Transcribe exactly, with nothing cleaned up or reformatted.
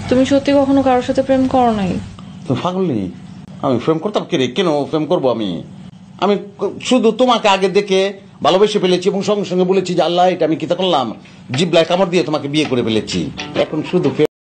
তুমি সত্যি কখনো কারোর সাথে প্রেম করো নাই? তুমি পাগলি? আমি প্রেম করতাম কে রে? কেন প্রেম করবো আমি? আমি শুধু তোমাকে আগে দেখে ভালোবেসে ফেলেছি এবং সঙ্গে সঙ্গে বলেছি যে আল্লাহ এটা আমি কিতা করলাম, জিবলায় কামড় দিয়ে তোমাকে বিয়ে করে ফেলেছি। এখন শুধু